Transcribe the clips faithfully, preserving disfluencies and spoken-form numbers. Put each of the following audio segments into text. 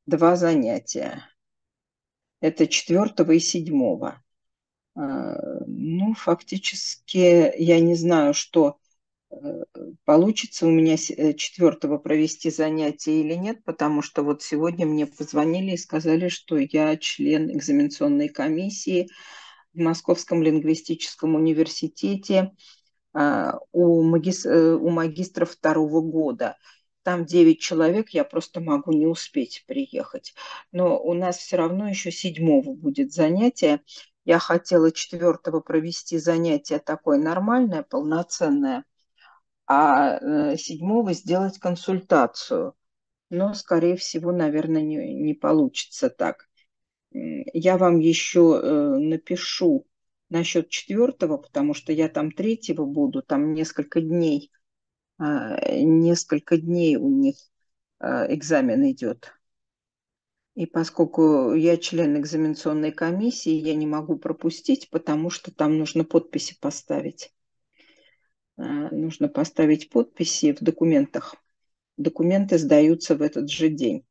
два занятия. Это четвертого и седьмого. Ну, фактически я не знаю, что э, получится у меня четвертого провести занятие или нет, потому что вот сегодня мне позвонили и сказали, что я член экзаменационной комиссии в Московском лингвистическом университете а, у, магис- э, у магистров второго года. Там девять человек, я просто могу не успеть приехать. Но у нас все равно еще седьмого будет занятие. Я хотела четвертого провести занятие такое нормальное, полноценное, а э, седьмого сделать консультацию. Но, скорее всего, наверное, не, не получится так. Я вам еще э, напишу насчет четвертого, потому что я там третьего буду, там несколько дней, а, несколько дней у них а, экзамен идет. И поскольку я член экзаменационной комиссии, я не могу пропустить, потому что там нужно подписи поставить. А, Нужно поставить подписи в документах. Документы сдаются в этот же день.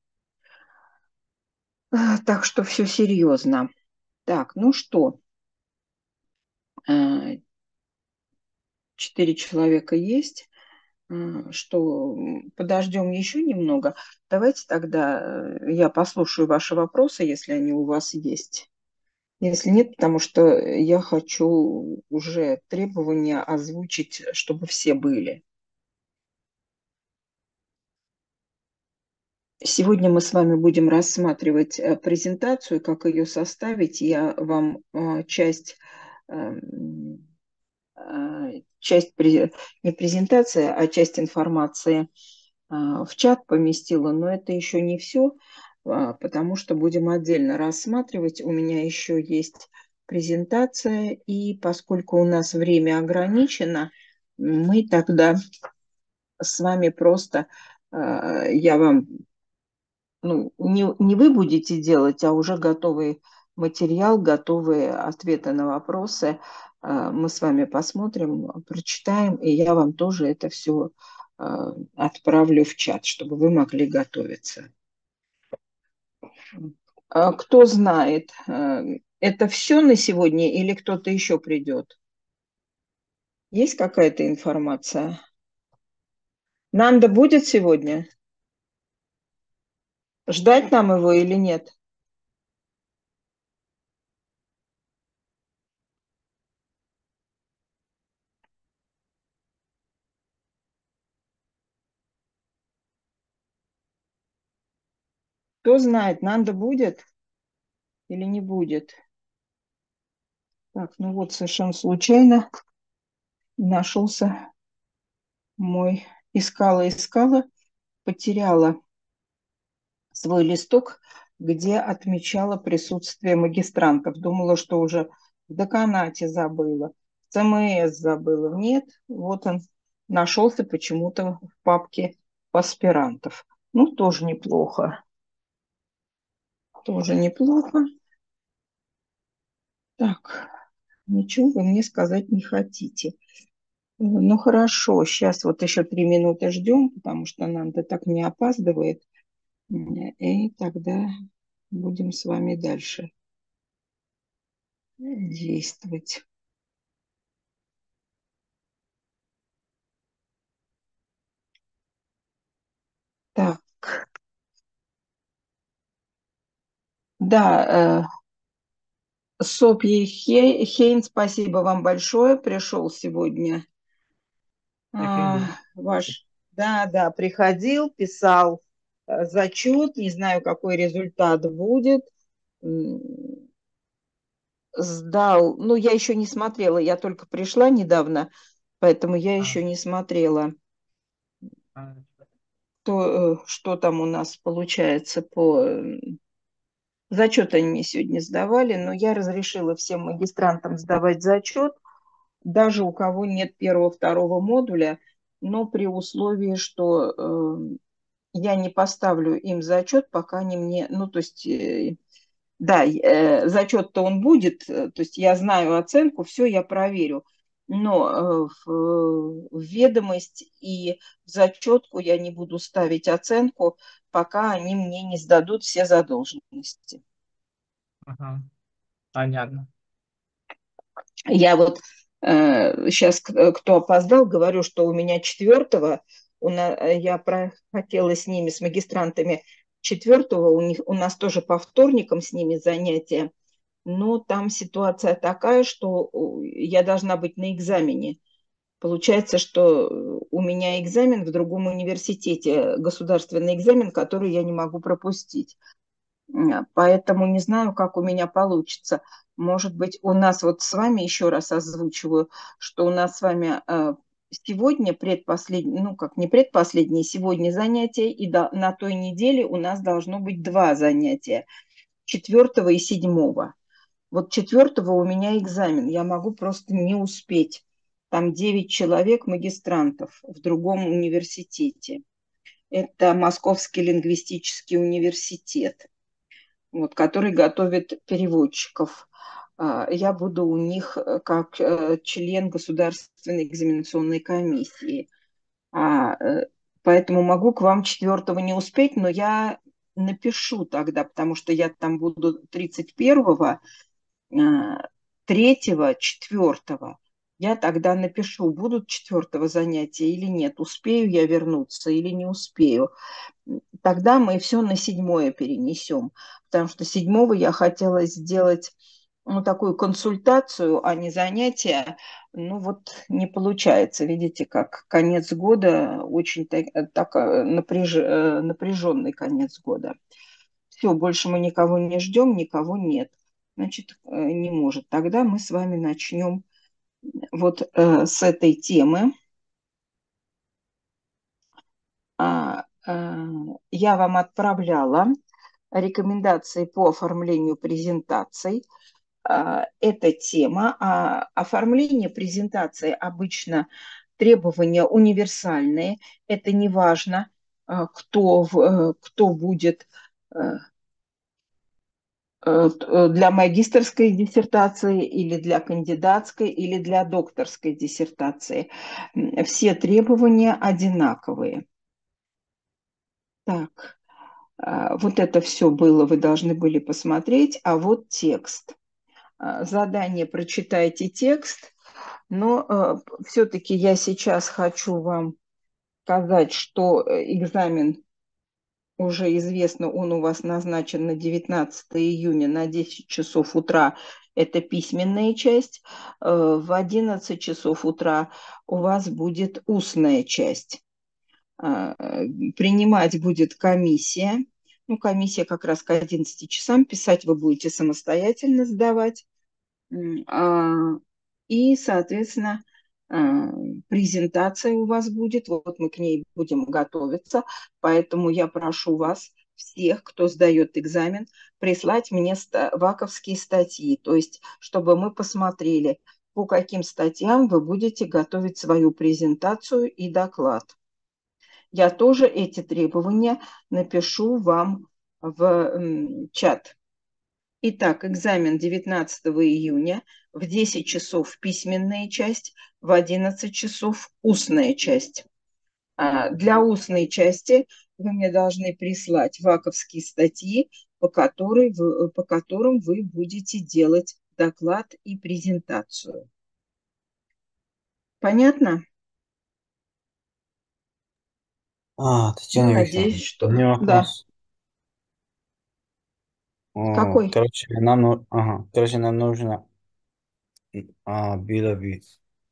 А, Так что все серьезно. Так, ну что, а, четыре человека есть. М, Что подождем еще немного. Давайте тогда э, я послушаю ваши вопросы, если они у вас есть. Если нет, потому что я хочу уже требования озвучить, чтобы все были. Сегодня мы с вами будем рассматривать э, презентацию, как ее составить. Я вам э, часть, эм, э, часть пре- не презентация, а часть информации а, в чат поместила, но это еще не все, а, потому что будем отдельно рассматривать. У меня еще есть презентация, и поскольку у нас время ограничено, мы тогда с вами просто, а, я вам, ну, не, не вы будете делать, а уже готовый материал, готовые ответы на вопросы. А, Мы с вами посмотрим, прочитаем, и я вам тоже это все отправлю в чат, чтобы вы могли готовиться. А кто знает, э, это все на сегодня или кто-то еще придет? Есть какая-то информация? Нанда будет сегодня? Ждать нам его или нет? Кто знает, Нанда будет или не будет? Так, ну вот совершенно случайно нашелся мой, искала, искала, потеряла свой листок, где отмечала присутствие магистрантов. Думала, что уже в деканате забыла, в ЦМС забыла. Нет, вот он нашелся почему-то в папке аспирантов. Ну, тоже неплохо. Тоже неплохо. Так, ничего вы мне сказать не хотите. Ну, хорошо, сейчас вот еще три минуты ждем, потому что нам-то так не опаздывает. И тогда будем с вами дальше действовать. Так, да, э, Софья Хе- Хейн, спасибо вам большое, пришел сегодня. А, Приходил. ваш, да, да, приходил, писал э, зачет, не знаю, какой результат будет. М, Сдал, ну, я еще не смотрела, я только пришла недавно, поэтому я А, еще не смотрела, а, то, э, что там у нас получается по э, зачет они мне сегодня сдавали, но я разрешила всем магистрантам сдавать зачет, даже у кого нет первого-второго модуля, но при условии, что э, я не поставлю им зачет, пока они мне, ну, то есть, э, да, э, зачет-то он будет, э, то есть я знаю оценку, все я проверю, но э, в, в ведомость и в зачетку я не буду ставить оценку, пока они мне не сдадут все задолженности. Ага, понятно. Я вот э, сейчас, кто опоздал, говорю, что у меня четвертого, у на, я про, хотела с ними, с магистрантами четвертого, у них, у нас тоже по вторникам с ними занятия, но там ситуация такая, что я должна быть на экзамене. Получается, что у меня экзамен в другом университете, государственный экзамен, который я не могу пропустить. Поэтому не знаю, как у меня получится. Может быть, у нас вот с вами, еще раз озвучиваю, что у нас с вами э, сегодня предпоследнее, ну как не предпоследнее, сегодня занятие, и до, на той неделе у нас должно быть два занятия, четвертого и седьмого. Вот четвертого у меня экзамен, я могу просто не успеть. Там девять человек магистрантов в другом университете. Это Московский лингвистический университет, вот, который готовит переводчиков. А, Я буду у них э, как э, член государственной экзаменационной комиссии. А, э, Поэтому могу к вам четвертого не успеть, но я напишу тогда, потому что я там буду тридцать первого, а, третьего, четвертого. Я тогда напишу, будут четвертого занятия или нет, успею я вернуться или не успею. Тогда мы все на седьмое перенесем, потому что седьмого я хотела сделать ну, такую консультацию, а не занятие. Ну вот не получается. Видите, как конец года, очень так, так напряж, э, напряженный конец года. Все, больше мы никого не ждем, никого нет. Значит, э, не может. Тогда мы с вами начнем вот э, с этой темы. А, э, я вам отправляла рекомендации по оформлению презентаций. А, эта тема. А оформление презентации обычно требования универсальные. Это не важно, а, кто, в- э, кто будет э, э, для магистерской диссертации или для кандидатской или для докторской диссертации. Все требования одинаковые. Так, а, вот это все было, вы должны были посмотреть, а вот текст. А, Задание прочитайте текст, но э, все-таки я сейчас хочу вам сказать, что э, экзамен уже известно, он у вас назначен на девятнадцатое июня на десять часов утра. Это письменная часть. Э, В одиннадцать часов утра у вас будет устная часть. А, э, Принимать будет комиссия. Ну, комиссия как раз к одиннадцати часам. Писать вы будете самостоятельно сдавать. М, а, И, соответственно, а, презентация у вас будет, вот мы к ней будем готовиться, поэтому я прошу вас, всех, кто сдает экзамен, прислать мне ста- ваковские статьи, то есть чтобы мы посмотрели, по каким статьям вы будете готовить свою презентацию и доклад. Я тоже эти требования напишу вам в м, чат. Итак, экзамен девятнадцатого июня в десять часов письменная часть, в одиннадцать часов устная часть. А для устной части вы мне должны прислать ваковские статьи, по, которой вы, по которым вы будете делать доклад и презентацию. Понятно? А, Ну, Татьяна надеюсь, Викторовна, у что... меня Да. вопрос. О, Какой? короче, нам, ну- ага, короче, нам нужно а, было бы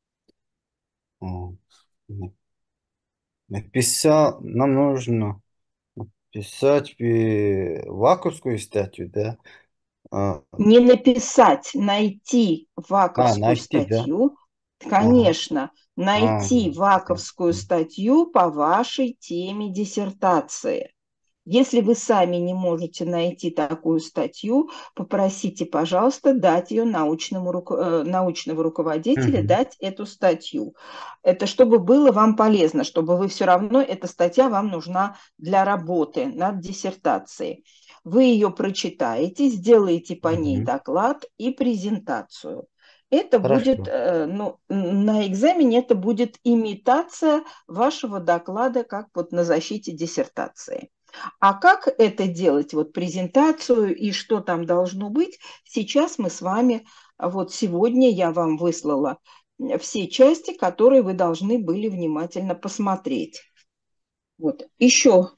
о, на- написал, нам нужно писать э, ваковскую статью, да? А, Не написать, найти а, ваковскую найти, да? статью, Ага. конечно, А, найти ваковскую понятно. статью по вашей теме диссертации. Если вы сами не можете найти такую статью, попросите, пожалуйста, дать ее научному, э, научного руководителя, Мгм. дать эту статью. Это чтобы было вам полезно, чтобы вы все равно, эта статья вам нужна для работы над диссертацией. Вы ее прочитаете, сделаете по ней Мгм. доклад и презентацию. Это будет, Хорошо. э, ну, на экзамене это будет имитация вашего доклада, как вот на защите диссертации. А как это делать, вот презентацию и что там должно быть, сейчас мы с вами, вот сегодня я вам выслала все части, которые вы должны были внимательно посмотреть. Вот. Еще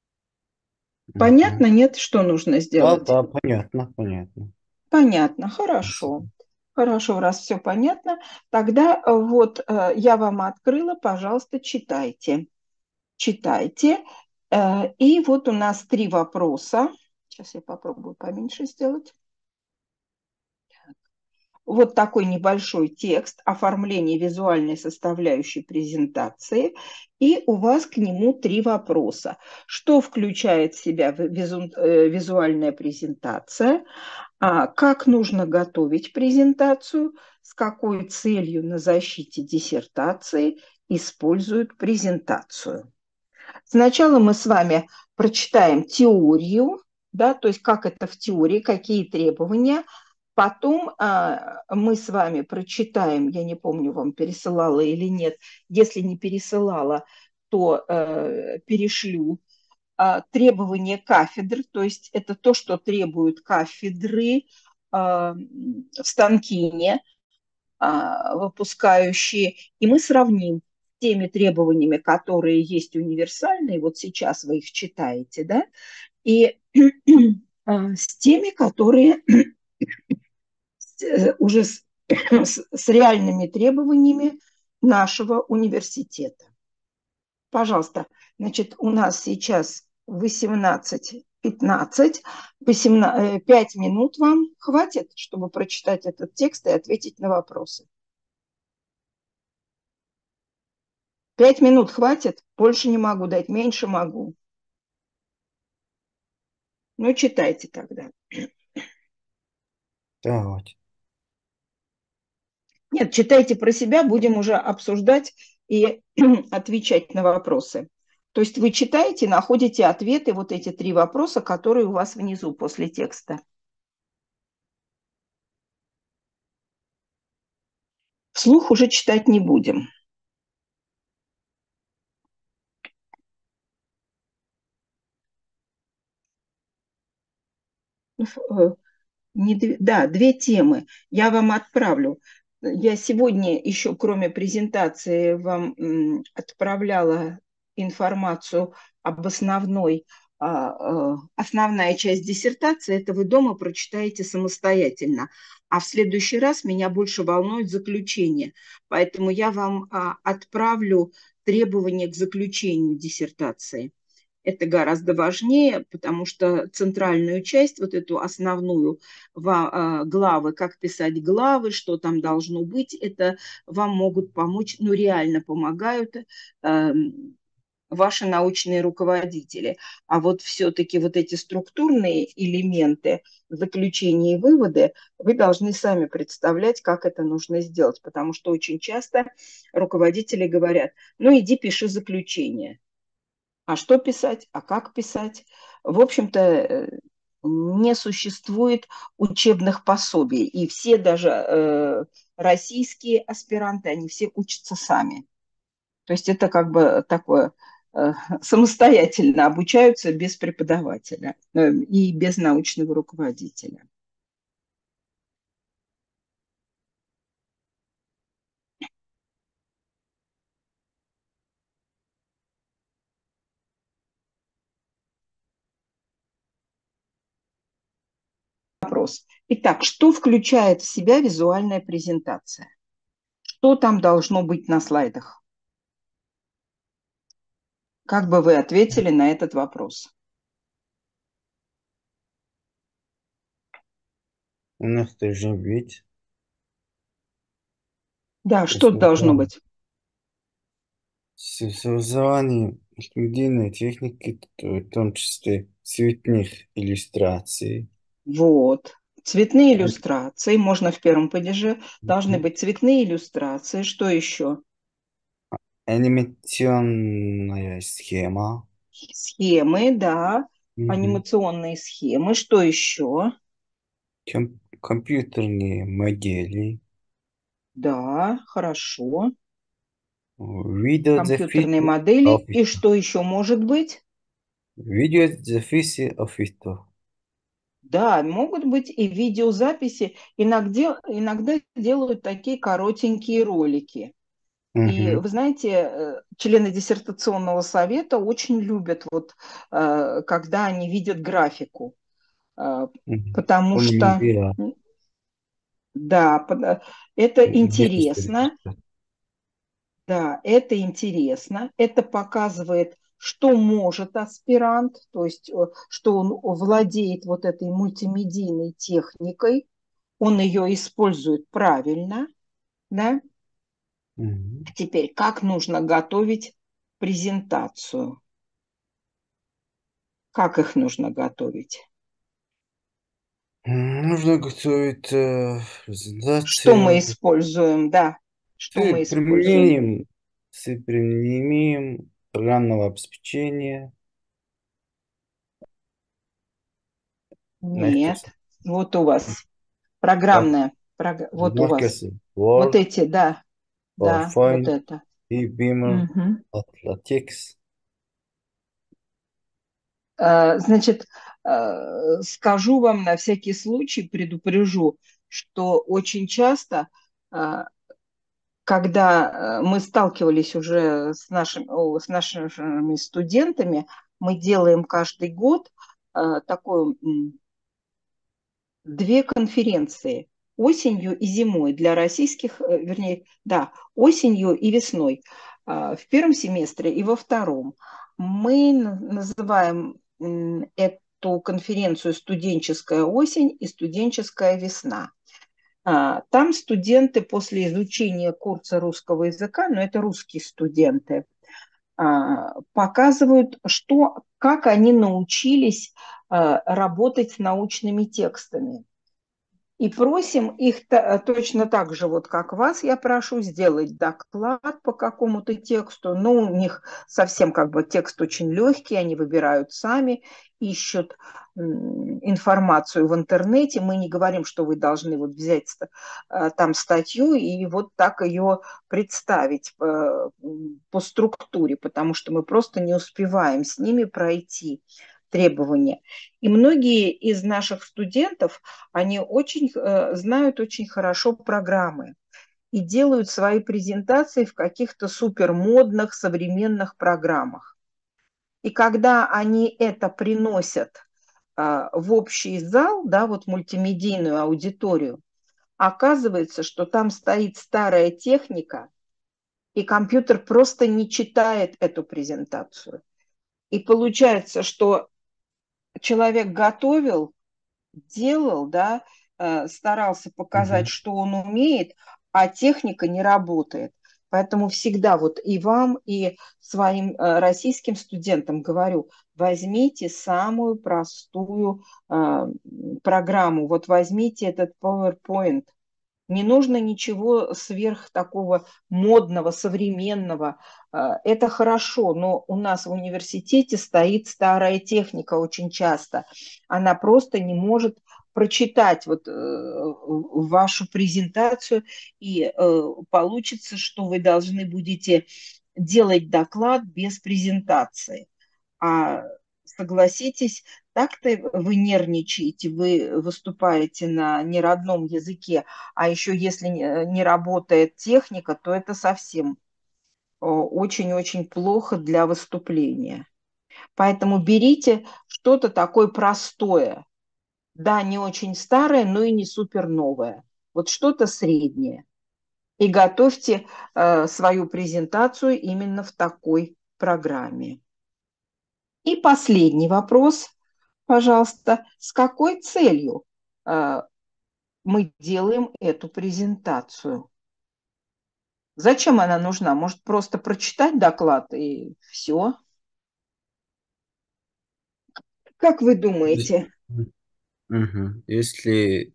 Мгм. понятно, нет, что нужно Да, сделать? да, понятно, понятно. Понятно, хорошо. Спасибо. Хорошо, раз все понятно, тогда э, вот э, я вам открыла, пожалуйста, читайте. Читайте. Э, И вот у нас три вопроса. Сейчас я попробую поменьше сделать. Вот такой небольшой текст оформления визуальной составляющей презентации, и у вас к нему три вопроса. Что включает в себя визу- э, визуальная презентация? А как нужно готовить презентацию? С какой целью на защите диссертации используют презентацию? Сначала мы с вами прочитаем теорию, да, то есть как это в теории, какие требования. Потом а, мы с вами прочитаем, я не помню, вам пересылала или нет. Если не пересылала, то э, перешлю а, требования кафедр, то есть это то, что требуют кафедры а, в Станкине, а, выпускающие, и мы сравним с теми требованиями, которые есть универсальные, вот сейчас вы их читаете, да, и а, с теми, которые э, уже с, с, с реальными требованиями нашего университета. Пожалуйста, значит, у нас сейчас восемнадцать пятнадцать, пять минут вам хватит, чтобы прочитать этот текст и ответить на вопросы. Пять минут хватит, больше не могу дать, меньше могу. Ну, читайте тогда. Давайте. Нет, читайте про себя, будем уже обсуждать и отвечать на вопросы. То есть вы читаете, находите ответы, вот эти три вопроса, которые у вас внизу после текста. Вслух уже читать не будем. Не две, да, две темы. Я вам отправлю. Я сегодня еще, кроме презентации, вам м, отправляла информацию об основной, а, а, основная часть диссертации. Это вы дома прочитаете самостоятельно. А в следующий раз меня больше волнует заключение. Поэтому я вам а, отправлю требования к заключению диссертации. Это гораздо важнее, потому что центральную часть, вот эту основную, а, главы, как писать главы, что там должно быть, это вам могут помочь, ну реально помогают э, ваши научные руководители. А вот все-таки вот эти структурные элементы, заключения и выводы, вы должны сами представлять, как это нужно сделать, потому что очень часто руководители говорят, ну иди пиши заключение. А что писать, а как писать? В общем-то, э, не существует учебных пособий. И все даже э, российские аспиранты, они все учатся сами. То есть это как бы такое э, самостоятельно обучаются без преподавателя э, и без научного руководителя. Вопрос. Итак, что включает в себя визуальная презентация? Что там должно быть на слайдах? Как бы вы ответили на этот вопрос? У нас должен быть Да, что должно создание, быть? создание студийной техники, в том числе цветных иллюстраций, Вот. Цветные иллюстрации, можно в первом падеже, должны быть цветные иллюстрации. Что еще? анимационная схема, Схемы, да, мгм, анимационные схемы. Что еще? ком- компьютерные модели, Да, хорошо. Компьютерные Videodefisi модели. И officer. что еще может быть? Videodefisi officer. Да, могут быть и видеозаписи. Иногда, иногда делают такие коротенькие ролики. И Мгм. вы знаете, э, члены диссертационного совета очень любят, вот, э, когда они видят графику, э, Мгм. потому Помню, что, было. м, да, под- э, это Регистр, интересно, регистр. да, это интересно, это показывает, что может аспирант, то есть, э, что он владеет вот этой мультимедийной техникой, он ее использует правильно, да. Мгм. Теперь, как нужно готовить презентацию? Как их нужно готовить? М, Нужно готовить э, Что мы презентацию используем? Да, с что мы используем? применением, с применением программного обеспечения. Нет. Microsoft, Вот у вас Of- программная, прог- вот у вас. Microsoft Вот Word, эти, да, да, вот PowerPoint это. и Beamer, Мгм. Atlatix. Э, Значит, э, скажу вам на всякий случай, предупрежу, что очень часто, э, когда э, мы сталкивались уже с нашими, о, с нашими студентами, мы делаем каждый год э, такой м, две конференции осенью и зимой для российских, э, вернее, да, осенью и весной, а, в первом семестре и во втором. Мы называем эту конференцию «Студенческая осень» и «Студенческая весна». А, Там студенты после изучения курса русского языка, но это русские студенты, а, показывают, что, как они научились а, работать с научными текстами. И просим их точно так же, вот как вас, я прошу сделать доклад по какому-то тексту. Но у них совсем как бы текст очень легкий, они выбирают сами, ищут информацию в интернете. Мы не говорим, что вы должны вот взять э, там статью и вот так ее представить по, по структуре, потому что мы просто не успеваем с ними пройти требования. И многие из наших студентов, они очень э, знают очень хорошо программы и делают свои презентации в каких-то супермодных современных программах. И когда они это приносят э, в общий зал, да, вот мультимедийную аудиторию, оказывается, что там стоит старая техника, и компьютер просто не читает эту презентацию. И получается, что человек готовил, делал, да, э, старался показать, Мгм. что он умеет, а техника не работает. Поэтому всегда вот и вам, и своим э, российским студентам говорю, возьмите самую простую э, программу, вот возьмите этот PowerPoint, не нужно ничего сверх такого модного, современного. А, Это хорошо, но у нас в университете стоит старая техника очень часто. Она просто не может прочитать вот э, вашу презентацию, и э, получится, что вы должны будете делать доклад без презентации. А согласитесь, так-то вы нервничаете, вы выступаете на неродном языке, а еще если не не работает техника, то это совсем э, очень-очень плохо для выступления. Поэтому берите что-то такое простое. Да, не очень старое, но и не супер новое. Вот что-то среднее. И готовьте э, свою презентацию именно в такой программе. И последний вопрос, пожалуйста. С какой целью э, мы делаем эту презентацию? Зачем она нужна? Может, просто прочитать доклад и все? Как вы думаете? Мгм. Если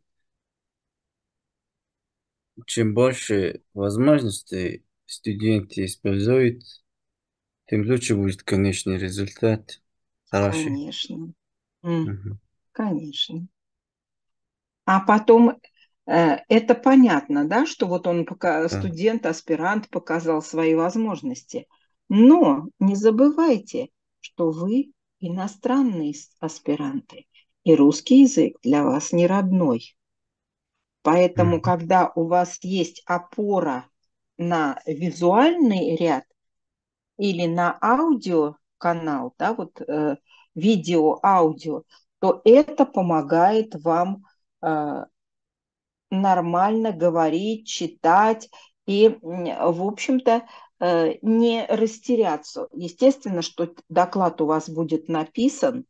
чем больше возможностей студенты используют, тем лучше будет конечный результат. Хороший. Конечно. М, Мгм. конечно. А потом Э, Это понятно, да, что вот он, пока Да. студент, аспирант показал свои возможности. Но не забывайте, что вы иностранные с- аспиранты, и русский язык для вас не родной. Поэтому, Мгм. когда у вас есть опора на визуальный ряд или на аудиоканал, да, вот э, видео, аудио, то это помогает вам э, нормально говорить, читать и, в общем-то, э, не растеряться. Естественно, что доклад у вас будет написан,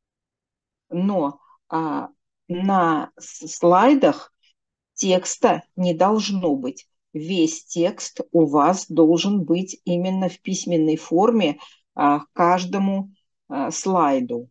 но а, на слайдах текста не должно быть. Весь текст у вас должен быть именно в письменной форме а, к каждому а, слайду.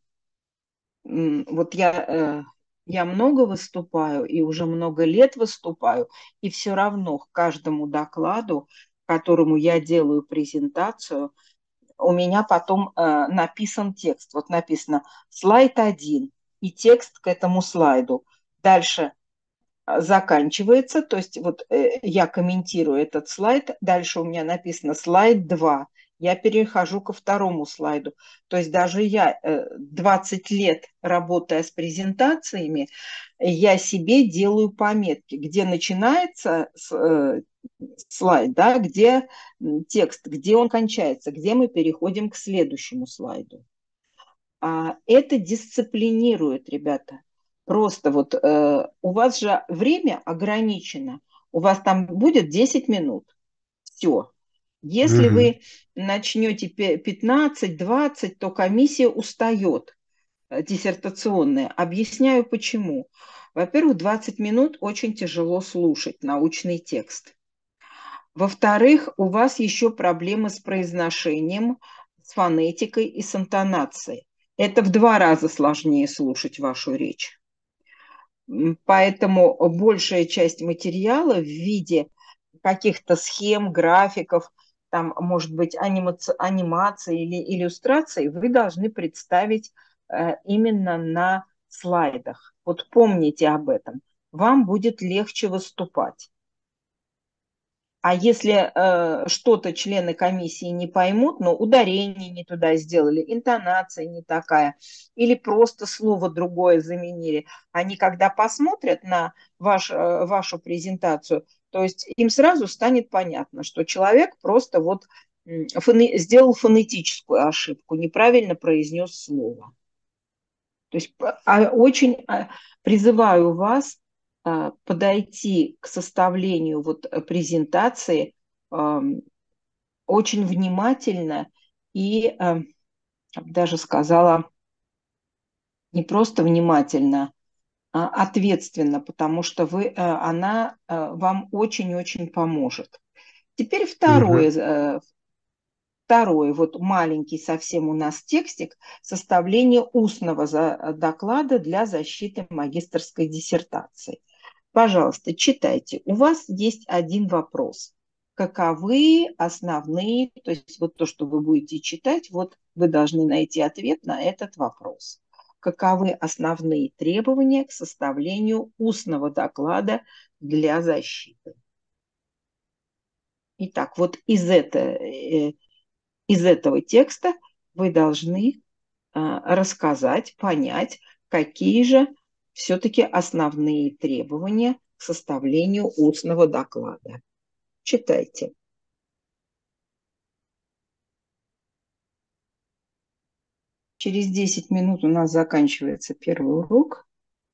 Вот я, э, я много выступаю и уже много лет выступаю, и все равно к каждому докладу, которому я делаю презентацию, у меня потом э, написан текст. Вот написано слайд один и текст к этому слайду. Дальше а, заканчивается, то есть вот э, я комментирую этот слайд, дальше у меня написано слайд два, я перехожу ко второму слайду. То есть даже я э, двадцать лет работая с презентациями, я себе делаю пометки, где начинается с, э, слайд, да, где текст, где он кончается, где мы переходим к следующему слайду. А, это дисциплинирует, ребята. Просто вот э, у вас же время ограничено. У вас там будет десять минут. Все. Если Мгм. вы начнете пятнадцать-двадцать, то комиссия устает, э, диссертационная. Объясняю почему. Во-первых, двадцать минут очень тяжело слушать научный текст. Во-вторых, у вас еще проблемы с произношением, с фонетикой и с интонацией. Это в два раза сложнее слушать вашу речь. Поэтому большая часть материала в виде каких-то схем, графиков, там, может быть, анимаци- анимации или иллюстрации вы должны представить э, именно на слайдах. Вот помните об этом. Вам будет легче выступать. А если э, что-то члены комиссии не поймут, но ударение не туда сделали, интонация не такая, или просто слово другое заменили, они когда посмотрят на ваш, э, вашу презентацию, то есть им сразу станет понятно, что человек просто вот фоне, сделал фонетическую ошибку, неправильно произнес слово. То есть а, очень а, призываю вас а, подойти к составлению вот э, презентации а, очень внимательно и, а, даже сказала, не просто внимательно, а ответственно, потому что вы, а, она а, вам очень-очень поможет. Теперь второе, Мгм. э, второй, вот маленький совсем у нас текстик, составление устного за, доклада для защиты магистерской диссертации. Пожалуйста, читайте. У вас есть один вопрос. Каковы основные, то есть вот то, что вы будете читать, вот вы должны найти ответ на этот вопрос. Каковы основные требования к составлению устного доклада для защиты? Итак, вот из, это, э, из этого текста вы должны а, рассказать, понять, какие же все-таки основные требования к составлению устного доклада. Читайте. Через десять минут у нас заканчивается первый урок,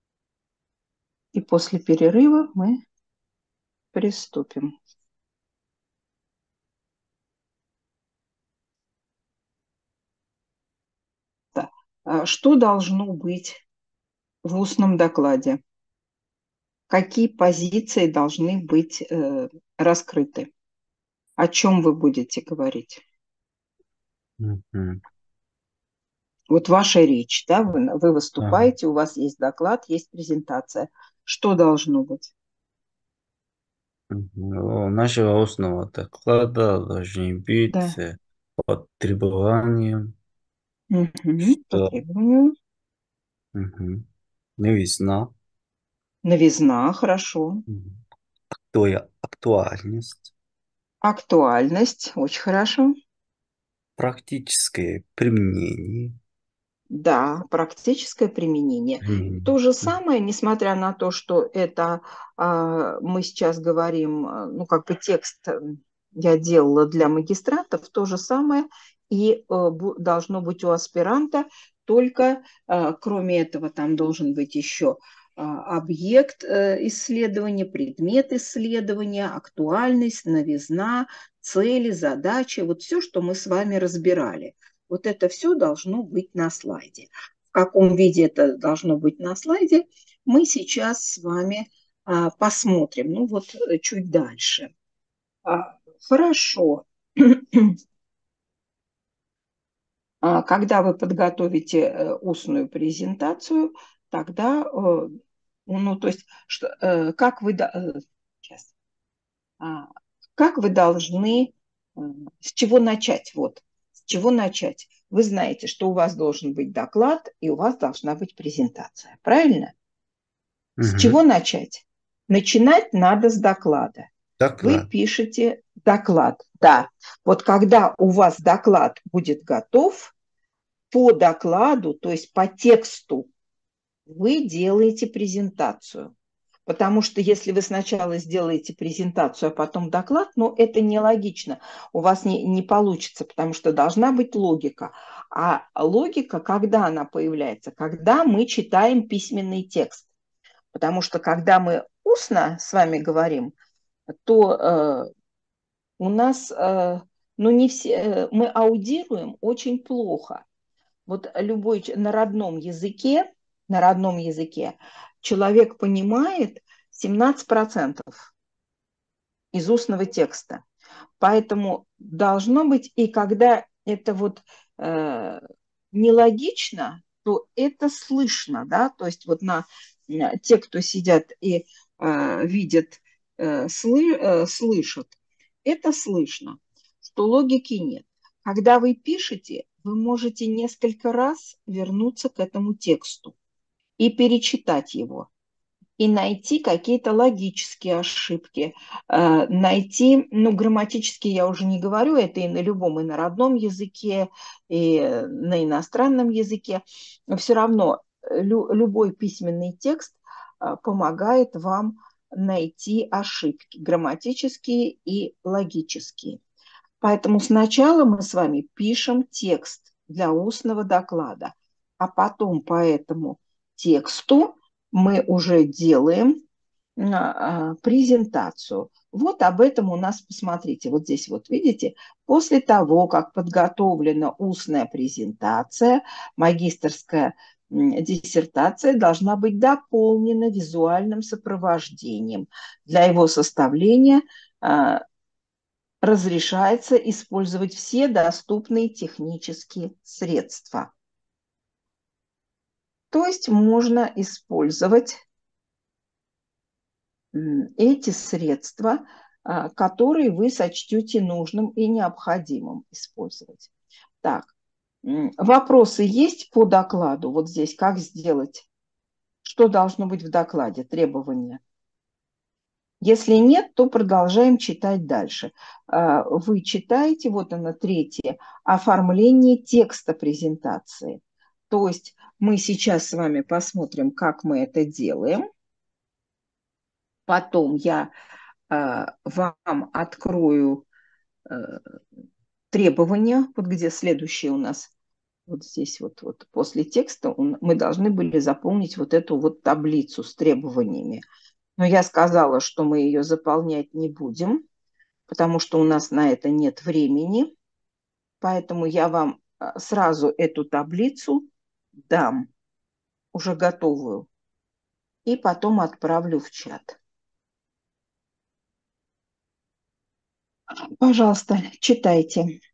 и после перерыва мы приступим. Да. А, Что должно быть в устном докладе? Какие позиции должны быть э, раскрыты? О чем вы будете говорить? Мгм. Вот ваша речь, да, вы, вы Да. выступаете, у вас есть доклад, есть презентация. Что должно быть? Мгм. У нашего устного доклада должны быть Да. э, под требованием, Мгм. По что требованию. мгм, новизна, Новизна, хорошо. Мгм. Актуя- Актуальность. Актуальность, очень хорошо. Практическое применение. Да, практическое применение. Применение. То же Мгм. самое, несмотря на то, что это а, мы сейчас говорим, а, ну, как бы текст м, я делала для магистрантов, то же самое и э, бу- должно быть у аспиранта, только а, кроме этого там должен быть еще а, объект э, исследования, предмет исследования, актуальность, новизна, цели, задачи, вот все, что мы с вами разбирали. Вот это все должно быть на слайде. В каком виде это должно быть на слайде, мы сейчас с вами а, посмотрим. Ну вот э, чуть дальше. А, хорошо. А, когда вы подготовите э, устную презентацию, тогда, э, ну то есть, что, э, как вы, до- э, сейчас. А, как вы должны, э, с чего начать? Вот, с чего начать? Вы знаете, что у вас должен быть доклад и у вас должна быть презентация, правильно? С чего Мгм. начать? Начинать надо с доклада. Вы Доклад. пишете доклад. Да, вот когда у вас доклад будет готов, по докладу, то есть по тексту, вы делаете презентацию. Потому что если вы сначала сделаете презентацию, а потом доклад, ну, это нелогично. У вас не, не получится, потому что должна быть логика. А логика, когда она появляется? Когда мы читаем письменный текст. Потому что когда мы устно с вами говорим, то э, у нас, э, ну, не все, э, мы аудируем очень плохо. Вот любой на родном языке, на родном языке человек понимает семнадцать процентов из устного текста. Поэтому должно быть, и когда это вот э, нелогично, то это слышно, да, то есть вот на, на те, кто сидят и э, видят, э, сли, э, слышат, это слышно, что логики нет. Когда вы пишете, вы можете несколько раз вернуться к этому тексту и перечитать его и найти какие-то логические ошибки, э, найти, ну, грамматические я уже не говорю, это и на любом, и на родном языке, и на иностранном языке, но все равно лю- любой письменный текст э, помогает вам найти ошибки грамматические и логические. Поэтому сначала мы с вами пишем текст для устного доклада, а потом по этому тексту мы уже делаем а, презентацию. Вот об этом у нас, посмотрите, вот здесь вот видите, после того, как подготовлена устная презентация, магистерская диссертация должна быть дополнена визуальным сопровождением. Для его составления а, разрешается использовать все доступные технические средства. То есть можно использовать эти средства, а, которые вы сочтете нужным и необходимым использовать. Так, вопросы есть по докладу? Вот здесь как сделать? Что должно быть в докладе? Требования. Если нет, то продолжаем читать дальше. А, вы читаете, вот она третье, оформление текста презентации. То есть мы сейчас с вами посмотрим, как мы это делаем. Потом я а, вам открою а, требования, вот где следующие у нас, вот здесь вот, вот после текста мы должны были заполнить вот эту вот таблицу с требованиями. Но я сказала, что мы ее заполнять не будем, потому что у нас на это нет времени. Поэтому я вам а, сразу эту таблицу дам, уже готовую, и потом отправлю в чат. Пожалуйста, читайте.